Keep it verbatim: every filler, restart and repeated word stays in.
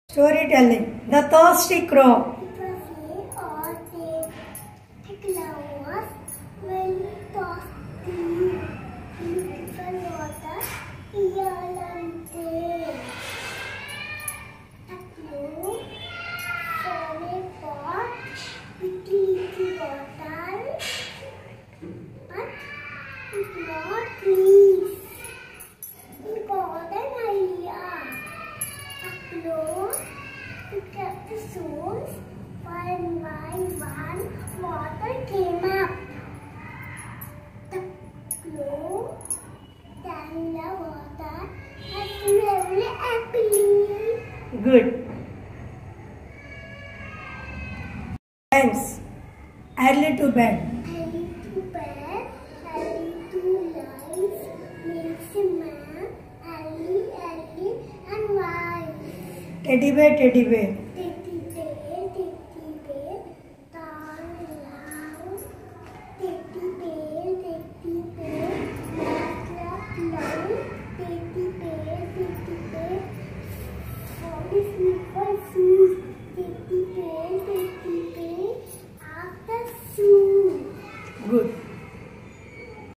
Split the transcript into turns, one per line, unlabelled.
Storytelling. The Thirsty Crow. Good. Times. Early to bed.
Early to bed, early to rise, makes a man early, early and wise.
Teddy bear, teddy bear.